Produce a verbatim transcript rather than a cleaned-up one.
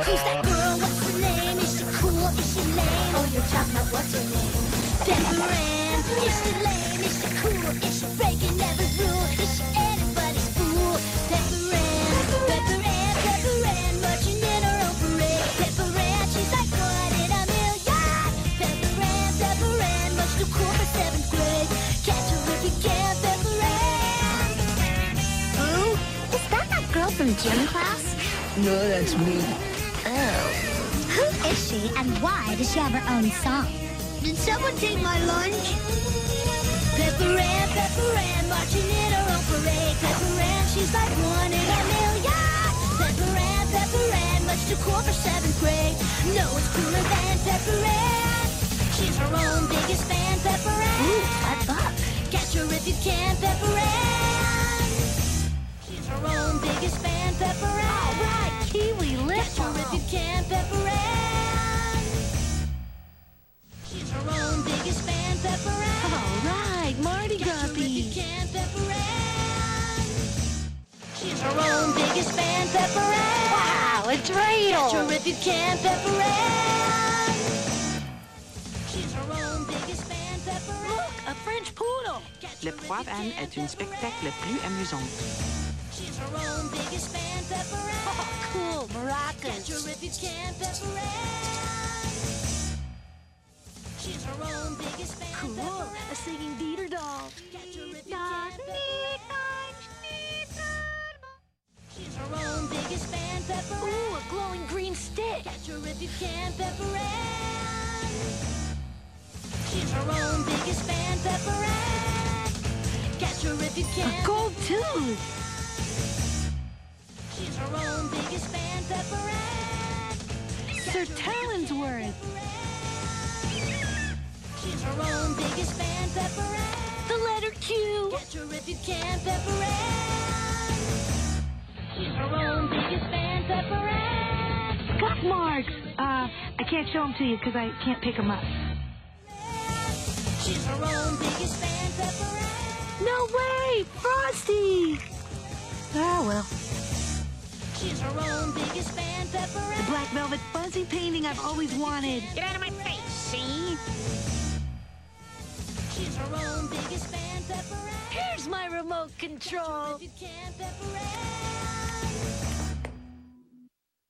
Who's that girl? What's her name? Is she cool? Is she lame? Oh, you're talking about what's her name? Pepper Ann. Is she lame? Is she cool? Is she breaking every rule? Is she anybody's fool? Pepper Ann, Pepper Ann, Pepper Ann, marching in her own parade. Pepper Ann, she's like one in a million. Pepper Ann, Pepper Ann, much too cool for seventh grade. Catch her if you can, Pepper Ann. Who? Is that that girl from gym class? No, that's me. Oh. Who is she and why does she have her own song? Did someone take my lunch? Pepper Ann, Pepper Ann, marching in her own parade. Pepper Ann, she's like one in a million. Pepper Ann, Pepper Ann, much too cool for seventh grade. No one's cooler than Pepper Ann. She's her own biggest fan, Pepper Ann. Ooh, what's up? Catch her if you can, Pepper Ann. She's her own biggest fan, Pepper Ann. All right, Kiwi, lip Catch her if you can, Pepper Ann. She's her own biggest fan, Pepper Ann. All right, Mardi Gras beat. She's her own biggest fan, Pepper Ann. Wow, a dreidel. Catch her if you can, Pepper Ann. She's her own biggest fan, Pepper Ann. Look, a French poodle. Le Poivre Anne est une spectacle plus amusante. She's her own biggest fan, Pepper Ann. Oh, cool, Catch maracas. her if you can, Pepper Ann. She's her own biggest fan, Cool, Pepper a singing Dieter doll. Catch her if you can, Pepper Ann. She's her own biggest fan, Pepper Ann. Ooh, a glowing green stick. Catch her if you can, Pepper Ann. She's her own biggest fan, Pepper Ann. Catch her if you can. A gold tooth. She's her own biggest fan, Pepper Ann. Sir Talonsworth. She's her own biggest fan, Pepper Ann. The letter Q. Catch her if you can, Pepper Ann. She's her own biggest fan, Pepper Ann. Scuff marks. Uh, I can't show them to you because I can't pick them up. She's her own biggest fan, Pepper Ann. No way! Frosty! Ah, well. She's her own biggest fan, Pepper Ann. The black velvet fuzzy painting I've always wanted. Get out of my face, see? She's her own biggest fan, Pepper Ann. Here's my remote control. If you can, Pepper Ann.